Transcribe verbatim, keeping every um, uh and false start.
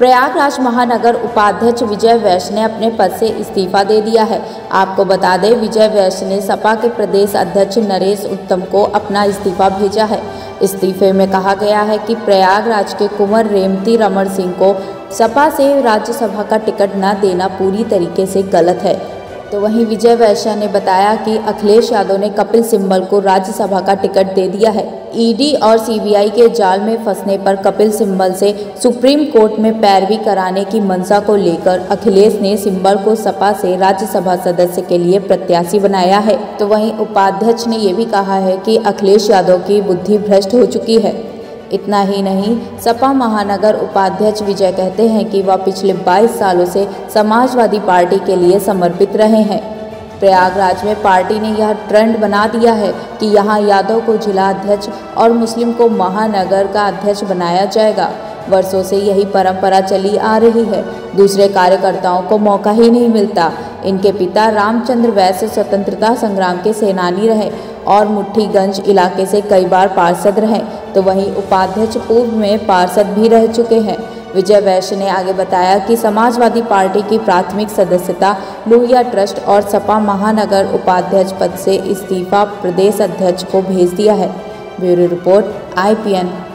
प्रयागराज महानगर उपाध्यक्ष विजय वैश्य ने अपने पद से इस्तीफा दे दिया है। आपको बता दें, विजय वैश्य ने सपा के प्रदेश अध्यक्ष नरेश उत्तम को अपना इस्तीफा भेजा है। इस्तीफे में कहा गया है कि प्रयागराज के कुंवर रेवती रमण सिंह को सपा से राज्यसभा का टिकट न देना पूरी तरीके से गलत है। तो वहीं विजय वैश्य ने बताया कि अखिलेश यादव ने कपिल सिब्बल को राज्यसभा का टिकट दे दिया है। ईडी और सीबीआई के जाल में फंसने पर कपिल सिब्बल से सुप्रीम कोर्ट में पैरवी कराने की मंशा को लेकर अखिलेश ने सिब्बल को सपा से राज्यसभा सदस्य के लिए प्रत्याशी बनाया है। तो वहीं उपाध्यक्ष ने ये भी कहा है कि अखिलेश यादव की बुद्धि भ्रष्ट हो चुकी है। इतना ही नहीं, सपा महानगर उपाध्यक्ष विजय कहते हैं कि वह पिछले बाईस सालों से समाजवादी पार्टी के लिए समर्पित रहे हैं। प्रयागराज में पार्टी ने यह ट्रेंड बना दिया है कि यहां यादव को जिला अध्यक्ष और मुस्लिम को महानगर का अध्यक्ष बनाया जाएगा। वर्षों से यही परंपरा चली आ रही है। दूसरे कार्यकर्ताओं को मौका ही नहीं मिलता। इनके पिता रामचंद्र वैश्य स्वतंत्रता संग्राम के सेनानी रहे और मुट्ठीगंज इलाके से कई बार पार्षद रहे। तो वहीं उपाध्यक्ष पूर्व में पार्षद भी रह चुके हैं। विजय वैश्य ने आगे बताया कि समाजवादी पार्टी की प्राथमिक सदस्यता लोहिया ट्रस्ट और सपा महानगर उपाध्यक्ष पद से इस्तीफा प्रदेश अध्यक्ष को भेज दिया है। Bureau report I P N.